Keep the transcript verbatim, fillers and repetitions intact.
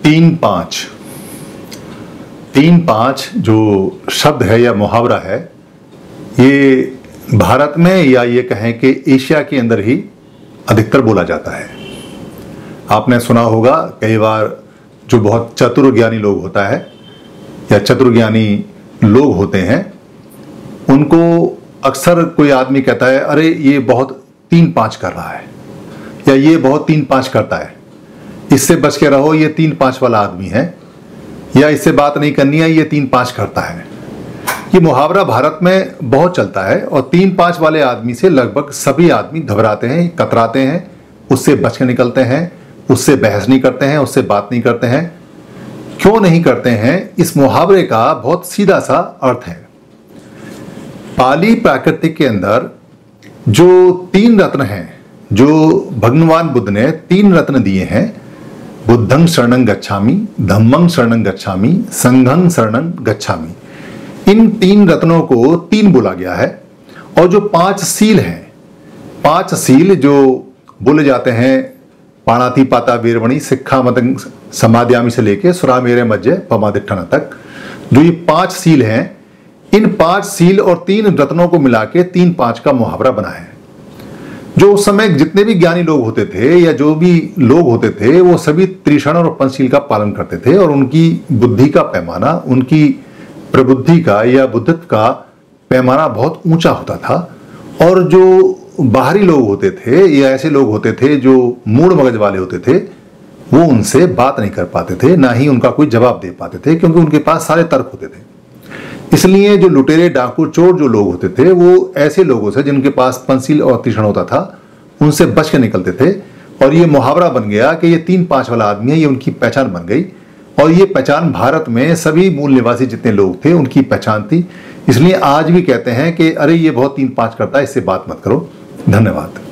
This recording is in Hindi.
तीन पाँच तीन पाँच जो शब्द है या मुहावरा है, ये भारत में या ये कहें कि एशिया के अंदर ही अधिकतर बोला जाता है। आपने सुना होगा कई बार, जो बहुत चतुर ज्ञानी लोग होता है या चतुर ज्ञानी लोग होते हैं, उनको अक्सर कोई आदमी कहता है, अरे ये बहुत तीन पाँच कर रहा है, या ये बहुत तीन पाँच करता है, इससे बच के रहो, ये तीन पाँच वाला आदमी है, या इससे बात नहीं करनी है, ये तीन पाँच करता है। ये मुहावरा भारत में बहुत चलता है और तीन पाँच वाले आदमी से लगभग सभी आदमी घबराते हैं, कतराते हैं, उससे बच के निकलते हैं, उससे बहस नहीं करते हैं, उससे बात नहीं करते हैं। क्यों नहीं करते हैं? इस मुहावरे का बहुत सीधा सा अर्थ है। पाली प्राकृतिक के अंदर जो तीन रत्न हैं, जो भगवान बुद्ध ने तीन रत्न दिए हैं, बुद्धं शरणं गच्छामि, धम्मं शरणं गच्छामि, संघं शरणं गच्छामि, इन तीन रत्नों को तीन बोला गया है। और जो पांच सील हैं, पांच सील जो बोले जाते हैं, पाणातिपाता वीरमणि सिक्खापदं समादयामि से लेके सुरामेरय मज्जय पमादिट्ठन तक, जो ये पांच सील हैं, इन पांच सील और तीन रत्नों को मिला के तीन पांच का मुहावरा बना है। जो उस समय जितने भी ज्ञानी लोग होते थे या जो भी लोग होते थे, वो सभी त्रिशरण और पंचशील का पालन करते थे और उनकी बुद्धि का पैमाना, उनकी प्रबुद्धि का या बुद्धित्व का पैमाना बहुत ऊंचा होता था। और जो बाहरी लोग होते थे या ऐसे लोग होते थे जो मूढ़ मगज वाले होते थे, वो उनसे बात नहीं कर पाते थे, ना ही उनका कोई जवाब दे पाते थे, क्योंकि उनके पास सारे तर्क होते थे। इसलिए जो लुटेरे, डाकू, चोर जो लोग होते थे, वो ऐसे लोगों से जिनके पास पंचशील और त्रिशरण होता था, उनसे बच के निकलते थे। और ये मुहावरा बन गया कि ये तीन पांच वाला आदमी है, ये उनकी पहचान बन गई। और ये पहचान भारत में सभी मूल निवासी जितने लोग थे, उनकी पहचान थी। इसलिए आज भी कहते हैं कि अरे ये बहुत तीन पांच करता है, इससे बात मत करो। धन्यवाद।